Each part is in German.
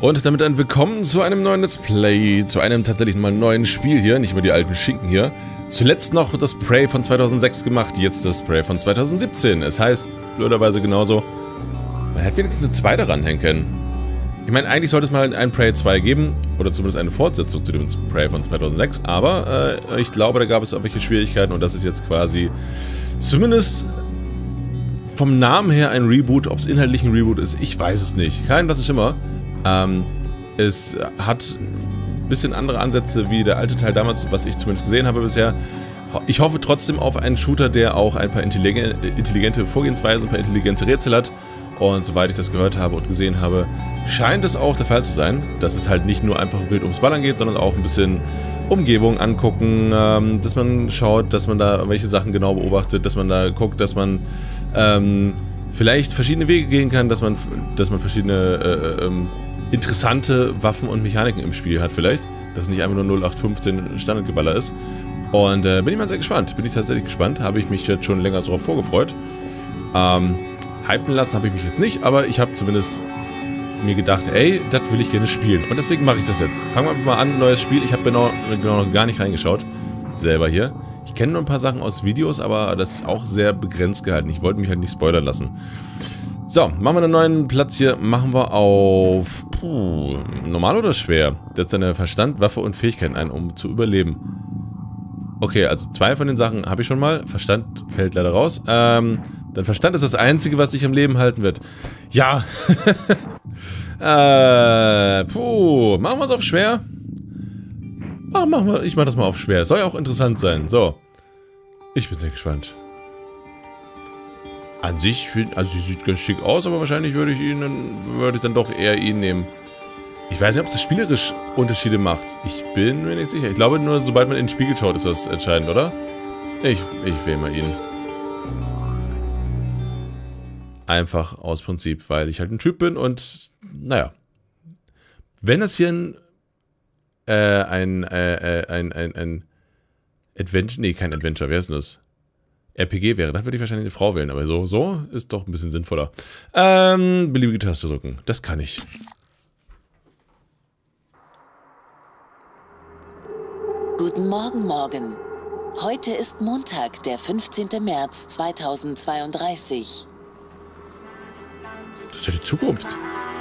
Und damit ein Willkommen zu einem neuen Let's Play, zu einem tatsächlich mal neuen Spiel hier, nicht mehr die alten Schinken hier. Zuletzt noch das Prey von 2006 gemacht, jetzt das Prey von 2017. Es heißt, blöderweise genauso, man hätte wenigstens eine 2 daran hängen können. Ich meine, eigentlich sollte es mal ein Prey 2 geben, oder zumindest eine Fortsetzung zu dem Prey von 2006, aber ich glaube, da gab es auch welche Schwierigkeiten und das ist jetzt quasi zumindest vom Namen her ein Reboot. Ob es inhaltlich ein Reboot ist, ich weiß es nicht. Kein was ist immer. Es hat ein bisschen andere Ansätze wie der alte Teil damals, was ich zumindest gesehen habe bisher. Ich hoffe trotzdem auf einen Shooter, der auch ein paar intelligente Vorgehensweisen, ein paar intelligente Rätsel hat. Und soweit ich das gehört habe und gesehen habe, scheint es auch der Fall zu sein, dass es halt nicht nur einfach wild ums Ballern geht, sondern auch ein bisschen Umgebung angucken, dass man schaut, dass man da welche Sachen genau beobachtet, dass man da guckt, dass man vielleicht verschiedene Wege gehen kann, dass man verschiedene interessante Waffen und Mechaniken im Spiel hat vielleicht, dass es nicht einfach nur 0815 Standardgeballer ist. Und bin ich mal sehr gespannt, bin ich tatsächlich gespannt, habe ich mich jetzt schon länger darauf vorgefreut. Hypen lassen habe ich mich jetzt nicht, aber ich habe zumindest mir gedacht, ey, das will ich gerne spielen. Und deswegen mache ich das jetzt. Fangen wir einfach mal an, neues Spiel. Ich habe genau noch gar nicht reingeschaut, selber hier. Ich kenne nur ein paar Sachen aus Videos, aber das ist auch sehr begrenzt gehalten. Ich wollte mich halt nicht spoilern lassen. So, machen wir einen neuen Platz hier. Machen wir auf normal oder schwer? Setzt seine Verstand, Waffe und Fähigkeiten ein, um zu überleben. Okay, also 2 von den Sachen habe ich schon mal. Verstand fällt leider raus. Dann Verstand ist das Einzige, was dich am Leben halten wird. Ja. Machen wir es auf schwer. Ich mache das mal auf schwer. Soll ja auch interessant sein. So. Ich bin sehr gespannt. An sich, also sie sieht ganz schick aus, aber wahrscheinlich würde ich dann doch eher ihn nehmen. Ich weiß nicht, ob es spielerisch Unterschiede macht. Ich bin mir nicht sicher. Ich glaube nur, sobald man in den Spiegel schaut, ist das entscheidend, oder? Ich wähle mal ihn. Einfach aus Prinzip, weil ich halt ein Typ bin und, naja. Wenn das hier ein Adventure, nee, kein Adventure, wer ist denn das? RPG wäre, dann würde ich wahrscheinlich eine Frau wählen, aber so ist doch ein bisschen sinnvoller. Beliebige Taste drücken, das kann ich. Guten Morgen, Morgan. Heute ist Montag, der 15. März 2032. Das ist ja die Zukunft.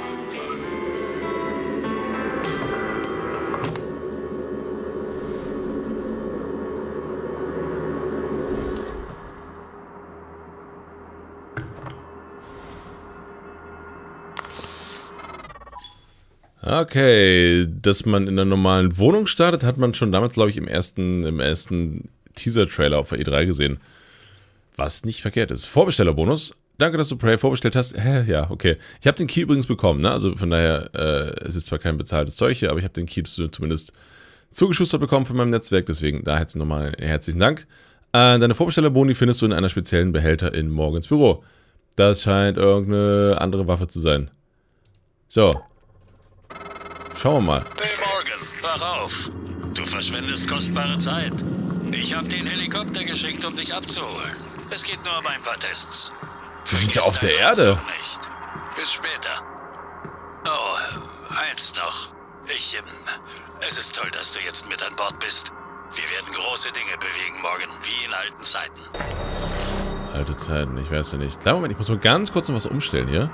Okay, dass man in einer normalen Wohnung startet, hat man schon damals, glaube ich, im ersten Teaser-Trailer auf der E3 gesehen. Was nicht verkehrt ist. Vorbestellerbonus. Danke, dass du Prey vorbestellt hast. Ja, okay. Ich habe den Key übrigens bekommen, ne? Also von daher, es ist zwar kein bezahltes Zeug hier, aber ich habe den Key zumindest zugeschustert bekommen von meinem Netzwerk, deswegen da jetzt nochmal herzlichen Dank. Deine Vorbestellerboni findest du in einer speziellen Behälter in Morgans Büro. Das scheint irgendeine andere Waffe zu sein. So. Schauen wir mal. Hey Morgan, wach auf. Du verschwendest kostbare Zeit. Ich habe den Helikopter geschickt, um dich abzuholen. Es geht nur um ein paar Tests. Wir sind ja auf der Erde. Nicht. Bis später. Oh, eins noch. Es ist toll, dass du jetzt mit an Bord bist. Wir werden große Dinge bewegen, Morgan, wie in alten Zeiten. Alte Zeiten, ich weiß ja nicht. Klar, Moment, ich muss mal ganz kurz noch was umstellen hier.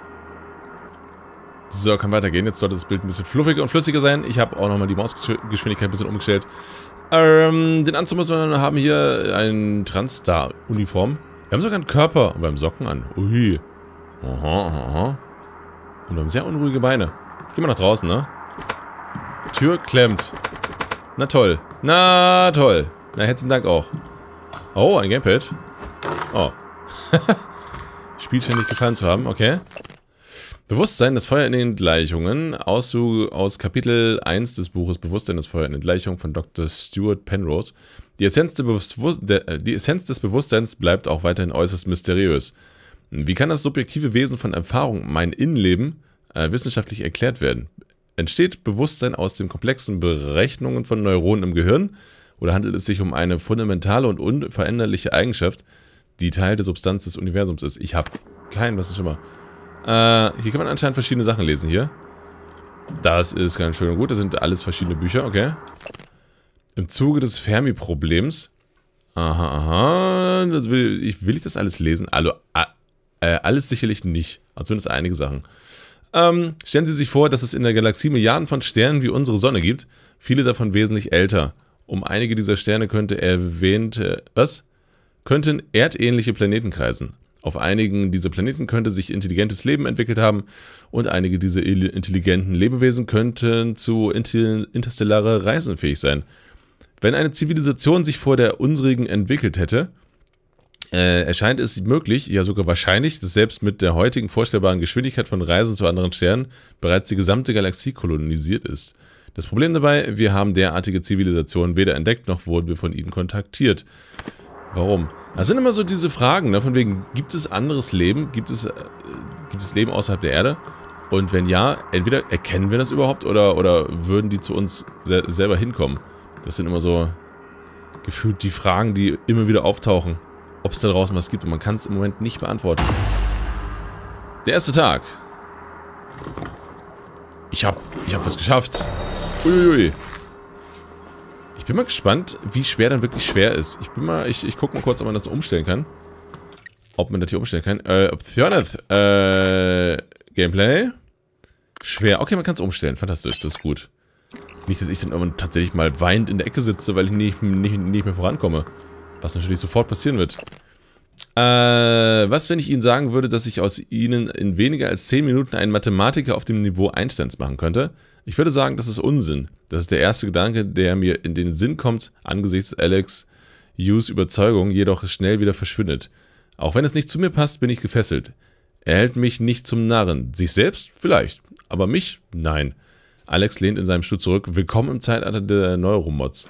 So, kann weitergehen. Jetzt sollte das Bild ein bisschen fluffiger und flüssiger sein. Ich habe auch nochmal die Mausgeschwindigkeit ein bisschen umgestellt. Den Anzug müssen wir haben hier ein Transstar-Uniform. Wir haben sogar einen Körper beim Socken an. Ui. Aha. Und wir haben sehr unruhige Beine. Ich gehe mal nach draußen, ne? Tür klemmt. Na toll. Na toll. Na, herzlichen Dank auch. Oh, ein Gamepad. Oh. Spiel scheint nicht gefallen zu haben. Okay. Bewusstsein, das Feuer in den Gleichungen. Auszug aus Kapitel 1 des Buches Bewusstsein, das Feuer in den Gleichungen von Dr. Stuart Penrose. Die Essenz des Bewusstseins bleibt auch weiterhin äußerst mysteriös. Wie kann das subjektive Wesen von Erfahrung, mein Innenleben, wissenschaftlich erklärt werden? Entsteht Bewusstsein aus den komplexen Berechnungen von Neuronen im Gehirn? Oder handelt es sich um eine fundamentale und unveränderliche Eigenschaft, die Teil der Substanz des Universums ist? Ich habe keinen, was ist schon mal. Hier kann man anscheinend verschiedene Sachen lesen hier. Das ist ganz schön und gut. Das sind alles verschiedene Bücher, okay. Im Zuge des Fermi-Problems. Aha, aha. Will ich das alles lesen? Also, alles sicherlich nicht. Also zumindest einige Sachen. Stellen Sie sich vor, dass es in der Galaxie Milliarden von Sternen wie unsere Sonne gibt. Viele davon wesentlich älter. Um einige dieser Sterne könnten erdähnliche Planeten kreisen. Auf einigen dieser Planeten könnte sich intelligentes Leben entwickelt haben und einige dieser intelligenten Lebewesen könnten zu interstellare Reisen fähig sein. Wenn eine Zivilisation sich vor der unsrigen entwickelt hätte, erscheint es möglich, ja sogar wahrscheinlich, dass selbst mit der heutigen vorstellbaren Geschwindigkeit von Reisen zu anderen Sternen bereits die gesamte Galaxie kolonisiert ist. Das Problem dabei, wir haben derartige Zivilisationen weder entdeckt, noch wurden wir von ihnen kontaktiert. Warum? Das sind immer so diese Fragen, ne? Von wegen, gibt es anderes Leben? Gibt es Leben außerhalb der Erde? Und wenn ja, entweder erkennen wir das überhaupt oder würden die zu uns selber hinkommen? Das sind immer so gefühlt die Fragen, die immer wieder auftauchen. Ob es da draußen was gibt und man kann es im Moment nicht beantworten. Der erste Tag. Ich hab was geschafft. Uiuiui. Ich bin mal gespannt, wie schwer dann wirklich schwer ist. Ich guck mal kurz, ob man das umstellen kann. Ob man das hier umstellen kann. Optionen. Gameplay. Schwer. Okay, man kann es umstellen. Fantastisch, das ist gut. Nicht, dass ich dann irgendwann tatsächlich mal weinend in der Ecke sitze, weil ich nicht mehr vorankomme. Was natürlich sofort passieren wird. Was, wenn ich Ihnen sagen würde, dass ich aus Ihnen in weniger als 10 Minuten einen Mathematiker auf dem Niveau Einsteins machen könnte? Ich würde sagen, das ist Unsinn. Das ist der erste Gedanke, der mir in den Sinn kommt, angesichts Alex Hughes' Überzeugung, jedoch schnell wieder verschwindet. Auch wenn es nicht zu mir passt, bin ich gefesselt. Er hält mich nicht zum Narren. Sich selbst? Vielleicht. Aber mich? Nein. Alex lehnt in seinem Stuhl zurück. Willkommen im Zeitalter der Neuromods.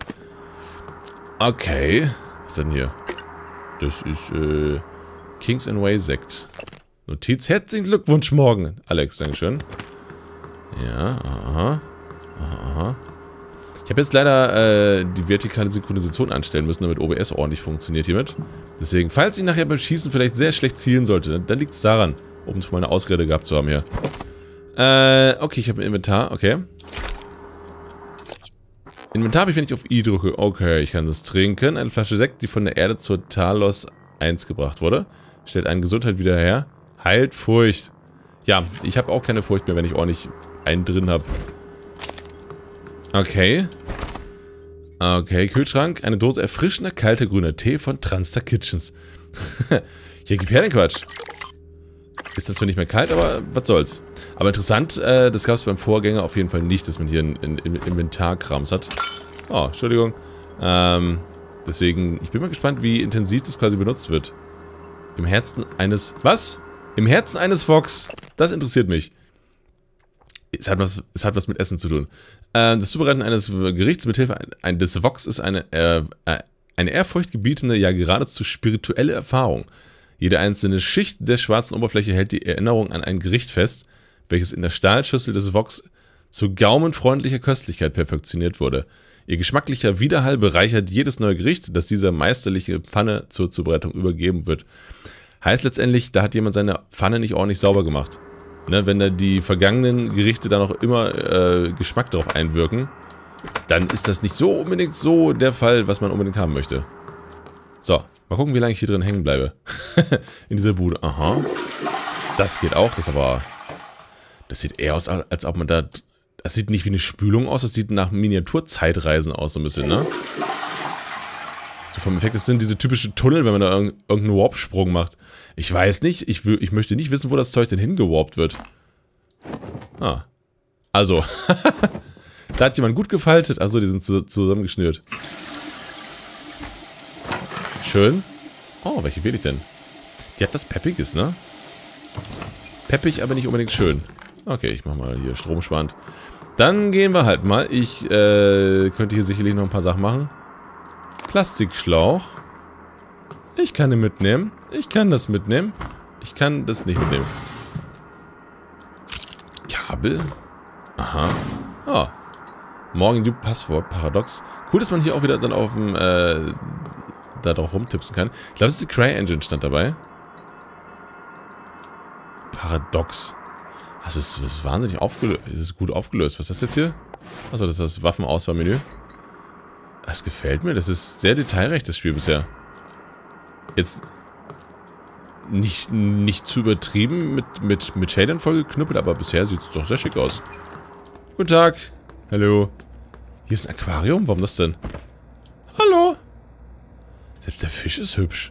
Okay. Was ist denn hier? Das ist, Kings and Way Sekt. Notiz. Herzlichen Glückwunsch morgen. Alex, dankeschön. Ja, aha. Aha. Ich habe jetzt leider die vertikale Synchronisation anstellen müssen, damit OBS ordentlich funktioniert hiermit. Deswegen, falls ich nachher beim Schießen vielleicht sehr schlecht zielen sollte, dann liegt es daran, um schon mal eine Ausrede gehabt zu haben hier. Okay, ich habe ein Inventar, okay. Inventar habe ich, wenn ich auf I drücke. Okay, ich kann das trinken. Eine Flasche Sekt, die von der Erde zur Talos 1 gebracht wurde. Stellt eine Gesundheit wieder her. Heilt Furcht. Ja, ich habe auch keine Furcht mehr, wenn ich ordentlich einen drin habe. Okay. Okay, Kühlschrank. Eine Dose erfrischender, kalter, grüner Tee von Transtar Kitchens. Hier, gib her den Quatsch. Ist das zwar nicht mehr kalt, aber was soll's. Aber interessant, das gab es beim Vorgänger auf jeden Fall nicht, dass man hier ein Inventarkrams hat. Oh, Entschuldigung. Deswegen, ich bin mal gespannt, wie intensiv das quasi benutzt wird. Im Herzen eines... Was? Im Herzen eines Vox. Das interessiert mich. Es hat was mit Essen zu tun. Das Zubereiten eines Gerichts mithilfe des Vox ist eine ehrfurchtgebietende, ja geradezu spirituelle Erfahrung. Jede einzelne Schicht der schwarzen Oberfläche hält die Erinnerung an ein Gericht fest, welches in der Stahlschüssel des Vox zu gaumenfreundlicher Köstlichkeit perfektioniert wurde. Ihr geschmacklicher Widerhall bereichert jedes neue Gericht, das dieser meisterliche Pfanne zur Zubereitung übergeben wird. Heißt letztendlich, da hat jemand seine Pfanne nicht ordentlich sauber gemacht. Ne, wenn da die vergangenen Gerichte dann auch immer Geschmack darauf einwirken, dann ist das nicht so unbedingt so der Fall, was man unbedingt haben möchte. So, mal gucken, wie lange ich hier drin hängen bleibe. In dieser Bude. Aha. Das geht auch, das aber... Das sieht eher aus, als ob man da... Das sieht nicht wie eine Spülung aus, das sieht nach Miniaturzeitreisen aus, so ein bisschen, ne? So vom Effekt, das sind diese typischen Tunnel, wenn man da irgendeinen Warp-Sprung macht. Ich weiß nicht, ich möchte nicht wissen, wo das Zeug denn hingewarpt wird. Ah. Also. Da hat jemand gut gefaltet. Also, die sind zusammengeschnürt. Schön. Oh, welche wähle ich denn? Die hat was Peppiges, ne? Peppig, aber nicht unbedingt schön. Okay, ich mach mal hier stromsparend. Dann gehen wir halt mal. Ich könnte hier sicherlich noch ein paar Sachen machen. Plastikschlauch. Ich kann den mitnehmen. Ich kann das mitnehmen. Ich kann das nicht mitnehmen. Kabel. Aha. Oh. Morgen du Passwort. Paradox. Cool, dass man hier auch wieder dann auf dem da drauf rumtipsen kann. Ich glaube, das ist die CryEngine stand dabei. Paradox. Das ist wahnsinnig aufgelöst. Es ist gut aufgelöst. Was ist das jetzt hier? Achso, das ist das Waffenauswahlmenü. Das gefällt mir. Das ist sehr detailreich, das Spiel bisher. Jetzt nicht zu übertrieben mit Shadern vollgeknüppelt, aber bisher sieht es doch sehr schick aus. Guten Tag. Hallo. Hier ist ein Aquarium? Warum das denn? Hallo. Selbst der Fisch ist hübsch.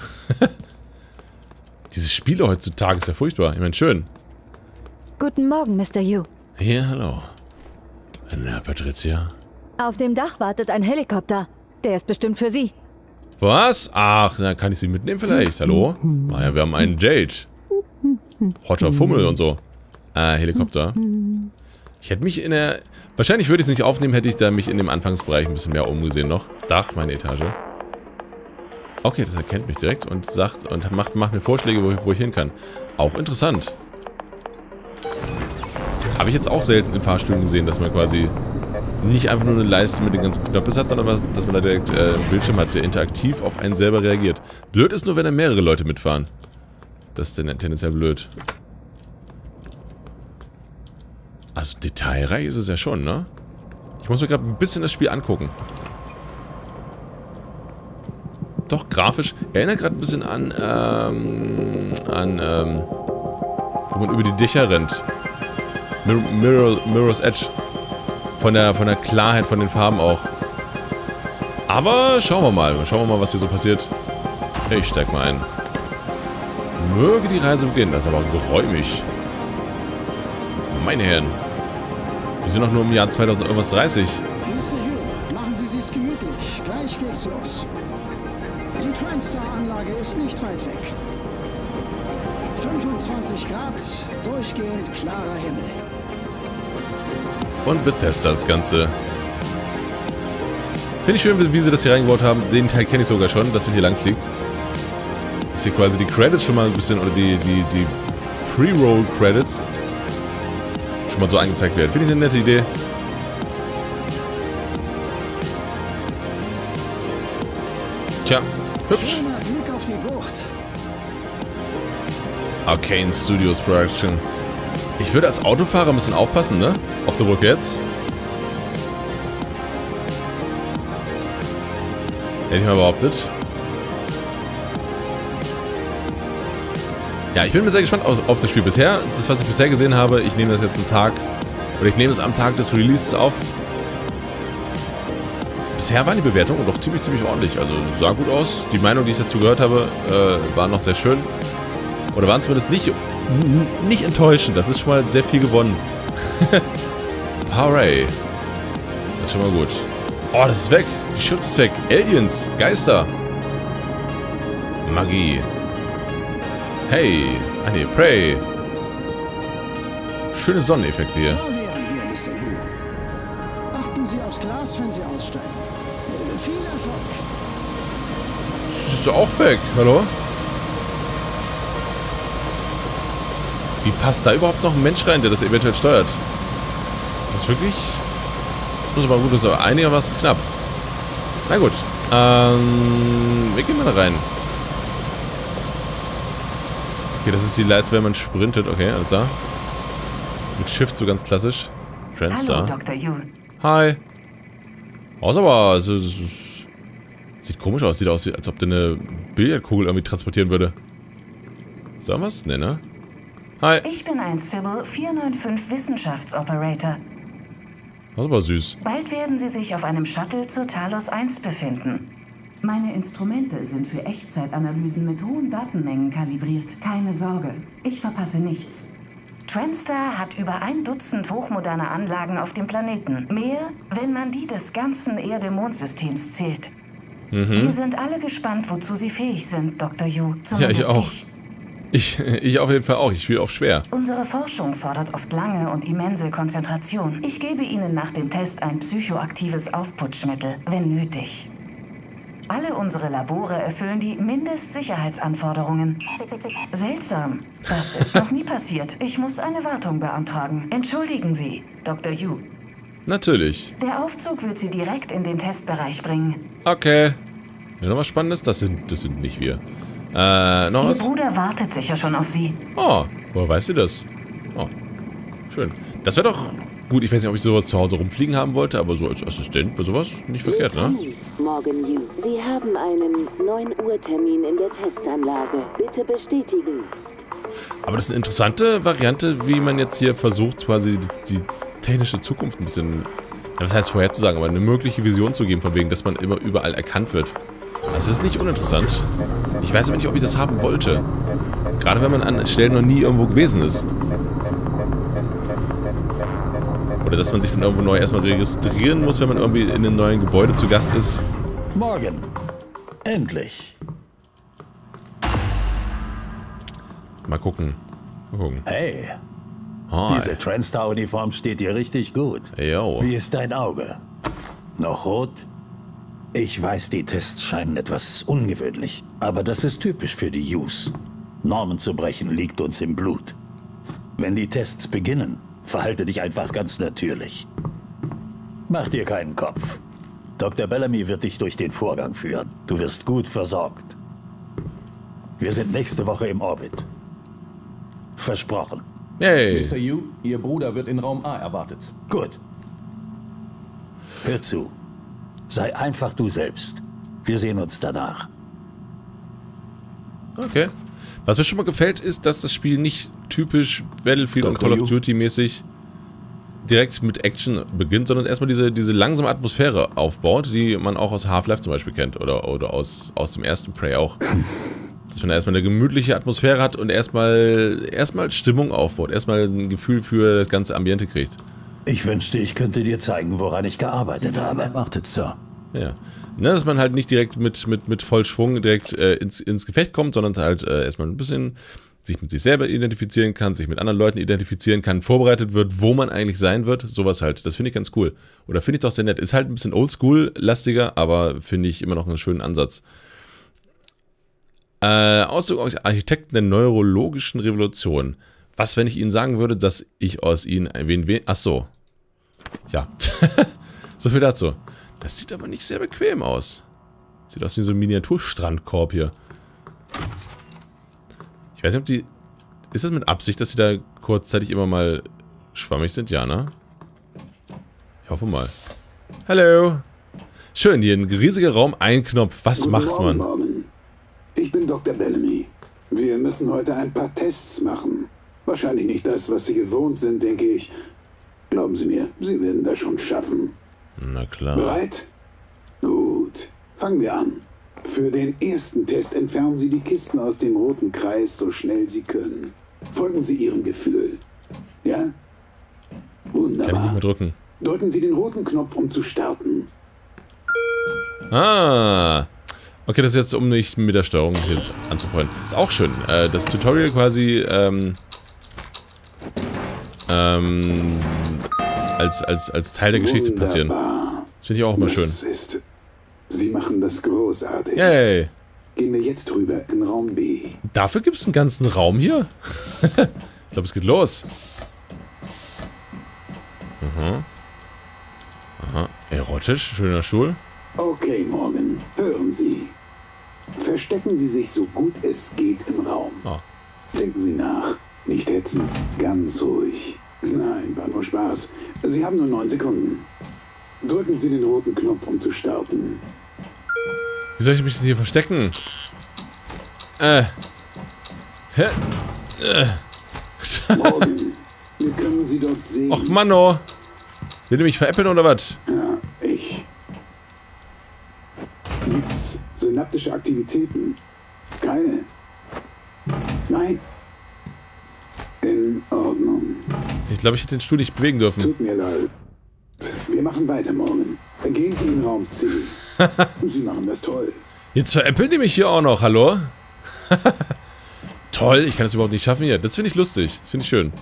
Diese Spiele heutzutage ist ja furchtbar. Ich meine, schön. Guten Morgen, Mr. Yu. Ja, hallo. Na, Patricia. Auf dem Dach wartet ein Helikopter. Der ist bestimmt für Sie. Was? Ach, na, kann ich sie mitnehmen vielleicht? Hallo? Ah ja, wir haben einen Jade. Hotter Fummel und so. Helikopter. Ich hätte mich in der... Wahrscheinlich würde ich es nicht aufnehmen, hätte ich da mich in dem Anfangsbereich ein bisschen mehr umgesehen noch. Dach, meine Etage. Okay, das erkennt mich direkt und sagt und macht mir Vorschläge, wo ich hin kann. Auch interessant. Habe ich jetzt auch selten in Fahrstühlen gesehen, dass man quasi nicht einfach nur eine Leiste mit den ganzen Knöpfen hat, sondern dass man da direkt einen Bildschirm hat, der interaktiv auf einen selber reagiert. Blöd ist nur, wenn da mehrere Leute mitfahren. Das ist dann tendenziell blöd. Also detailreich ist es ja schon, ne? Ich muss mir gerade ein bisschen das Spiel angucken. Doch, grafisch. Erinnert gerade ein bisschen an, wo man über die Dächer rennt. Mirror's Edge. Von der Klarheit von den Farben auch. Aber schauen wir mal. Schauen wir mal, was hier so passiert. Ich steig mal ein. Möge die Reise beginnen. Das ist aber geräumig. Meine Herren. Wir sind noch nur im Jahr 2030. Mr. Yu, machen Sie sich's gemütlich. Gleich geht's los. Die TranStar-Anlage ist nicht weit weg. 25 Grad, durchgehend klarer Himmel. Und Bethesda das Ganze. Finde ich schön, wie sie das hier reingebaut haben. Den Teil kenne ich sogar schon, dass man hier lang fliegt. Dass hier quasi die Credits schon mal ein bisschen, oder die Pre-Roll-Credits schon mal so angezeigt werden. Finde ich eine nette Idee. Tja, hübsch. Schöner Blick auf die Bucht. Arcane Studios Production. Ich würde als Autofahrer ein bisschen aufpassen, ne? Auf der Brücke jetzt. Hätte ich mal behauptet. Ja, ich bin mir sehr gespannt auf das Spiel bisher. Das, was ich bisher gesehen habe, ich nehme das jetzt einen Tag, oder ich nehme es am Tag des Releases auf. Bisher waren die Bewertungen doch ziemlich ordentlich. Also sah gut aus. Die Meinung, die ich dazu gehört habe, war noch sehr schön. Oder waren zumindest nicht enttäuschend. Das ist schon mal sehr viel gewonnen. Hooray. Das ist schon mal gut. Oh, das ist weg. Die Schrift ist weg. Aliens. Geister. Magie. Hey. Ah ne, Prey. Schöne Sonneneffekte hier. Da wären wir, Mr. Yu. Achten Sie aufs Glas, wenn Sie aussteigen. Viel Erfolg. Das ist doch auch weg. Hallo? Wie passt da überhaupt noch ein Mensch rein, der das eventuell steuert? Das ist wirklich... Das ist aber gut, das ist aber einigermaßen knapp. Na gut. Wir gehen mal da rein. Okay, das ist die Leiste, wenn man sprintet. Okay, alles klar. Mit Shift so ganz klassisch. TranStar. Hallo, Dr. Yu. Hi. Außer aber... Sieht komisch aus. Sieht aus, als ob der eine Billardkugel irgendwie transportieren würde. Ist da was? Ne, ne? Hi. Ich bin ein Sybil 495 Wissenschaftsoperator. Das ist aber süß. Bald werden Sie sich auf einem Shuttle zur Talos 1 befinden. Meine Instrumente sind für Echtzeitanalysen mit hohen Datenmengen kalibriert. Keine Sorge, ich verpasse nichts. TranStar hat über 1 Dutzend hochmoderner Anlagen auf dem Planeten. Mehr, wenn man die des ganzen Erde-Mond-Systems zählt. Wir sind alle gespannt, wozu Sie fähig sind, Dr. Yu. Ja, ich auch. Ich auf jeden Fall auch. Ich spiele auf schwer. Unsere Forschung fordert oft lange und immense Konzentration. Ich gebe Ihnen nach dem Test ein psychoaktives Aufputschmittel, wenn nötig. Alle unsere Labore erfüllen die Mindestsicherheitsanforderungen. Seltsam. Das ist noch nie passiert. Ich muss eine Wartung beantragen. Entschuldigen Sie, Dr. Yu. Natürlich. Der Aufzug wird Sie direkt in den Testbereich bringen. Okay. Ja, noch was Spannendes? Das sind nicht wir. Noch Ihr was? Bruder wartet sicher schon auf Sie. Oh, woher weiß sie das? Oh. Schön. Das wäre doch gut. Ich weiß nicht, ob ich sowas zu Hause rumfliegen haben wollte, aber so als Assistent bei sowas nicht verkehrt, ne? Morgan Yu. Sie haben einen 9 Uhr Termin in der Testanlage. Bitte bestätigen. Aber das ist eine interessante Variante, wie man jetzt hier versucht, quasi die technische Zukunft ein bisschen, ja, was heißt vorherzusagen, aber eine mögliche Vision zu geben, von wegen, dass man immer überall erkannt wird. Das ist nicht uninteressant. Ich weiß aber nicht, ob ich das haben wollte. Gerade wenn man an Stellen noch nie irgendwo gewesen ist. Oder dass man sich dann irgendwo neu erstmal registrieren muss, wenn man irgendwie in einem neuen Gebäude zu Gast ist. Morgen. Endlich. Mal gucken. Mal gucken. Hey, Hi. diese Transstar-Uniform steht dir richtig gut. Jo. Wie ist dein Auge? Noch rot? Ich weiß, die Tests scheinen etwas ungewöhnlich, aber das ist typisch für die Yus. Normen zu brechen liegt uns im Blut. Wenn die Tests beginnen, verhalte dich einfach ganz natürlich. Mach dir keinen Kopf. Dr. Bellamy wird dich durch den Vorgang führen. Du wirst gut versorgt. Wir sind nächste Woche im Orbit. Versprochen. Yay. Mr. Yu, Ihr Bruder wird in Raum A erwartet. Gut. Hör zu. Sei einfach du selbst. Wir sehen uns danach. Okay. Was mir schon mal gefällt, ist, dass das Spiel nicht typisch Battlefield und Call of Duty mäßig direkt mit Action beginnt, sondern erstmal diese langsame Atmosphäre aufbaut, die man auch aus Half-Life zum Beispiel kennt oder aus dem ersten Prey auch. Dass man erstmal eine gemütliche Atmosphäre hat und erstmal Stimmung aufbaut, erstmal ein Gefühl für das ganze Ambiente kriegt. Ich wünschte, ich könnte dir zeigen, woran ich gearbeitet habe. Erwartet, Sir. Ja. Ne, dass man halt nicht direkt mit Vollschwung direkt ins Gefecht kommt, sondern halt erstmal ein bisschen sich mit sich selber identifizieren kann, sich mit anderen Leuten identifizieren kann, vorbereitet wird, wo man eigentlich sein wird. Sowas halt. Das finde ich ganz cool. Oder finde ich doch sehr nett. Ist halt ein bisschen oldschool-lastiger, aber finde ich immer noch einen schönen Ansatz. Ausdruck Architekten der neurologischen Revolution. Was, wenn ich Ihnen sagen würde, dass ich aus Ihnen ein wenig... Ach so. Ja. So viel dazu. Das sieht aber nicht sehr bequem aus. Sieht aus wie so ein Miniaturstrandkorb hier. Ich weiß nicht, ob die... Ist das mit Absicht, dass sie da kurzzeitig immer mal schwammig sind? Ja, ne? Ich hoffe mal. Hallo. Schön, hier ein riesiger Raum, ein Knopf. Was macht man? Morgen. Ich bin Dr. Bellamy. Wir müssen heute ein paar Tests machen. Wahrscheinlich nicht das, was Sie gewohnt sind, denke ich. Glauben Sie mir, Sie werden das schon schaffen. Na klar. Bereit? Gut. Fangen wir an. Für den ersten Test entfernen Sie die Kisten aus dem roten Kreis so schnell Sie können. Folgen Sie Ihrem Gefühl. Ja? Wunderbar. Kann ich nicht mehr drücken. Drücken Sie den roten Knopf, um zu starten. Ah. Okay, das ist jetzt, um nicht mit der Steuerung hier anzufreunden. Ist auch schön. Das Tutorial quasi als Teil der Geschichte passieren. Das finde ich auch immer schön. Sie machen das großartig. Yay. Gehen wir jetzt rüber in Raum B. Dafür gibt es einen ganzen Raum hier? Ich glaube, es geht los. Aha. Aha. Erotisch. Schöner Stuhl. Okay, Morgan. Hören Sie. Verstecken Sie sich so gut es geht im Raum. Oh. Denken Sie nach. Nicht hetzen. Ganz ruhig. Nein, war nur Spaß. Sie haben nur 9 Sekunden. Drücken Sie den roten Knopf, um zu starten. Wie soll ich mich denn hier verstecken? Morgan, wir können Sie dort sehen. Och, Manno. Will du mich veräppeln oder was? Ja, ich. Gibt's synaptische Aktivitäten? Keine. Nein. In Ordnung. Ich glaube, ich hätte den Stuhl nicht bewegen dürfen. Tut mir leid. Wir machen weiter, Morgan. Gehen Sie in Raum C. Sie machen das toll. Jetzt veräppeln die mich hier auch noch, hallo? Toll, ich kann das überhaupt nicht schaffen hier. Das finde ich lustig. Das finde ich schön.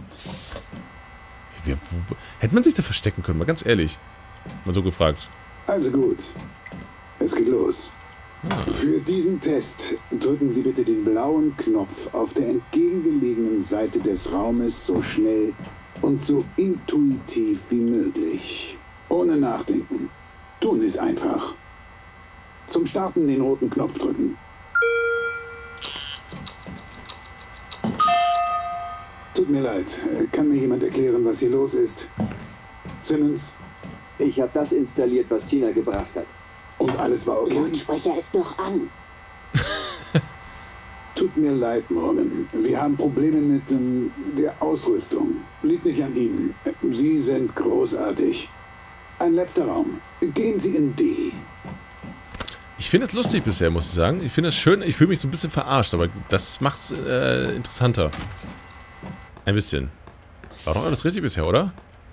Hätte man sich da verstecken können, mal ganz ehrlich. Mal so gefragt. Also gut. Es geht los. Für diesen Test drücken Sie bitte den blauen Knopf auf der entgegengelegenen Seite des Raumes so schnell und so intuitiv wie möglich. Ohne Nachdenken. Tun Sie es einfach. Zum Starten den roten Knopf drücken. Tut mir leid. Kann mir jemand erklären, was hier los ist? Simmons? Ich habe das installiert, was Tina gebracht hat. Und alles war okay? Lautsprecher ist noch an. Tut mir leid, Morgan. Wir haben Probleme mit der Ausrüstung. Liegt nicht an Ihnen. Sie sind großartig. Ein letzter Raum. Gehen Sie in D. Ich finde es lustig bisher, muss ich sagen. Ich finde es schön. Ich fühle mich so ein bisschen verarscht, aber das macht es interessanter. Ein bisschen. War doch alles richtig bisher, oder?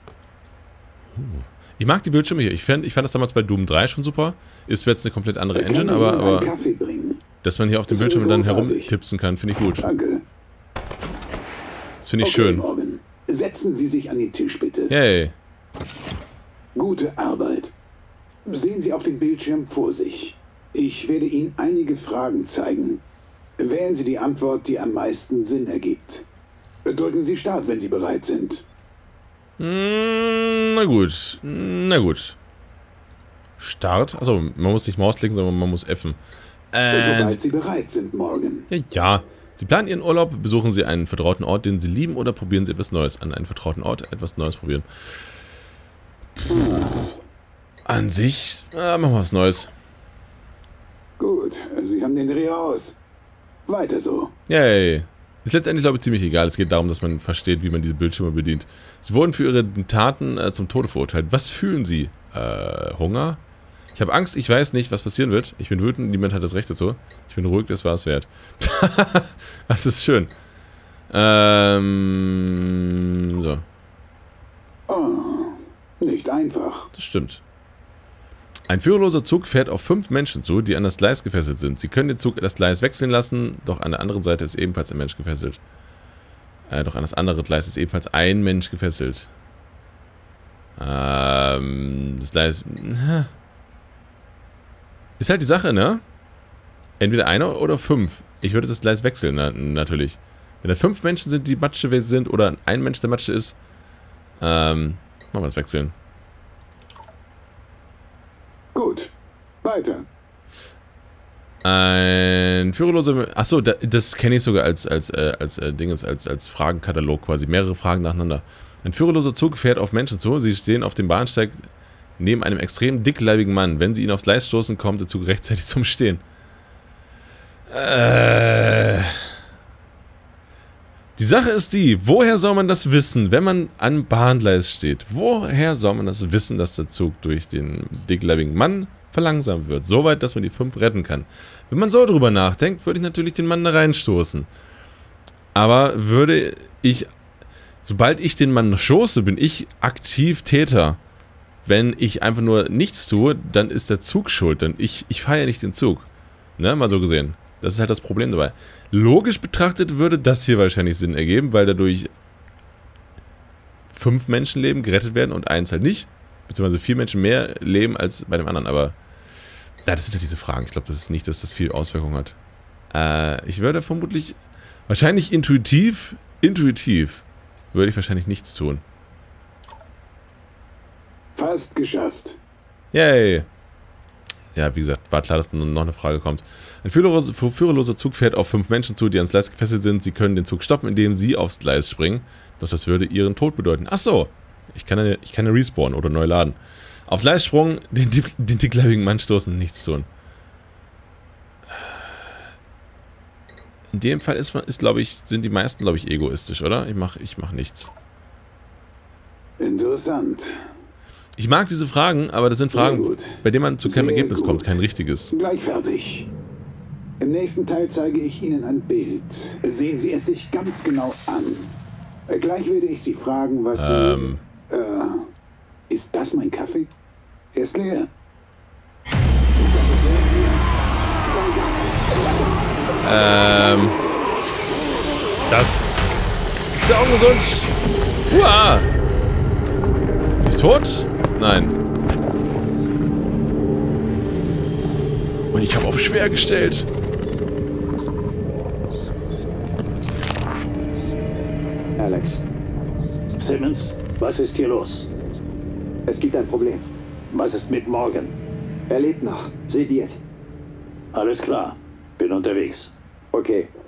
Ich mag die Bildschirme hier. Ich fand das damals bei Doom 3 schon super. Ist jetzt eine komplett andere Engine, aber dass man hier auf dem Bildschirm dann herumtipsen kann, finde ich gut. Danke. Das finde ich schön. Morgan. Setzen Sie sich an den Tisch, bitte. Yay. Gute Arbeit. Sehen Sie auf den Bildschirm vor sich. Ich werde Ihnen einige Fragen zeigen. Wählen Sie die Antwort, die am meisten Sinn ergibt. Drücken Sie Start, wenn Sie bereit sind. Na gut. Na gut. Start? Achso, man muss nicht Maus klicken, sondern man muss F'en. Soweit Sie bereit sind, Morgan. Ja. Sie planen Ihren Urlaub, besuchen Sie einen vertrauten Ort, den Sie lieben, oder probieren Sie etwas Neues an. Einen vertrauten Ort, etwas Neues probieren. An sich, machen wir was Neues. Gut, Sie haben den Dreh raus. Weiter so. Yay. Ist letztendlich, glaube ich, ziemlich egal. Es geht darum, dass man versteht, wie man diese Bildschirme bedient. Sie wurden für ihre Taten zum Tode verurteilt. Was fühlen Sie? Hunger? Ich habe Angst, ich weiß nicht, was passieren wird. Ich bin wütend, niemand hat das Recht dazu. Ich bin ruhig, das war es wert. Das ist schön. So. Oh, nicht einfach. Das stimmt. Ein führerloser Zug fährt auf 5 Menschen zu, die an das Gleis gefesselt sind. Sie können den Zug das Gleis wechseln lassen, doch an der anderen Seite ist ebenfalls ein Mensch gefesselt. Doch an das andere Gleis ist ebenfalls ein Mensch gefesselt. Das Gleis... Ist halt die Sache, ne? Entweder einer oder 5. Ich würde das Gleis wechseln, natürlich. Wenn da 5 Menschen sind, die Matsche sind, oder ein Mensch, der Matsche ist, machen wir das wechseln. Gut, weiter. Ein führerloser... Achso, das kenne ich sogar als Fragenkatalog quasi. Mehrere Fragen nacheinander. Ein führerloser Zug fährt auf Menschen zu. Sie stehen auf dem Bahnsteig neben einem extrem dickleibigen Mann. Wenn sie ihn aufs Gleis stoßen, kommt der Zug rechtzeitig zum Stehen. Die Sache ist die, woher soll man das wissen, wenn man am Bahngleis steht? Woher soll man das wissen, dass der Zug durch den dickleibigen Mann verlangsamt wird? Soweit, dass man die 5 retten kann. Wenn man so drüber nachdenkt, würde ich natürlich den Mann da reinstoßen. Aber würde ich, sobald ich den Mann stoße, bin ich aktiv Täter. Wenn ich einfach nur nichts tue, dann ist der Zug schuld. Denn ich fahre ja nicht den Zug. Ne, mal so gesehen. Das ist halt das Problem dabei. Logisch betrachtet würde das hier wahrscheinlich Sinn ergeben, weil dadurch 5 Menschenleben gerettet werden und 1 halt nicht. Beziehungsweise 4 Menschen mehr leben als bei dem anderen. Aber ja, das sind halt diese Fragen. Ich glaube, das ist nicht, dass das viel Auswirkungen hat. Ich würde vermutlich, wahrscheinlich intuitiv würde ich wahrscheinlich nichts tun. Fast geschafft. Yay. Ja, wie gesagt, war klar, dass noch eine Frage kommt. Ein führerloser Zug fährt auf 5 Menschen zu, die ans Gleis gefesselt sind. Sie können den Zug stoppen, indem sie aufs Gleis springen. Doch das würde ihren Tod bedeuten. Ach so. Ich kann ja respawnen oder neu laden. Auf Gleissprung, den dickleibigen Mann stoßen, nichts tun. In dem Fall sind die meisten, glaube ich, egoistisch, oder? Ich mach nichts. Interessant. Ich mag diese Fragen, aber das sind Fragen, bei denen man zu keinem Ergebnis kommt, kein richtiges. Gleich fertig. Im nächsten Teil zeige ich Ihnen ein Bild. Sehen Sie es sich ganz genau an. Gleich werde ich Sie fragen, was Sie... ist das mein Kaffee? Er ist leer. Das ist ja ungesund. Uah! Bin ich tot? Nein. Und ich habe auf schwer gestellt. Alex. Simmons, was ist hier los? Es gibt ein Problem. Was ist mit Morgan? Er lebt noch. Sediert. Alles klar. Bin unterwegs. Okay.